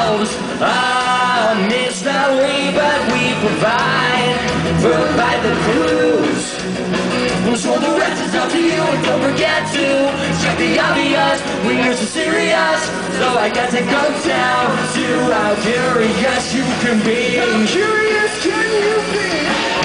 ourselves. Mystery, but we provide the clues. So the rest is up to you, and don't forget to check the obvious. When you're so serious, so I guess it comes down to how curious you can be. How curious can you be?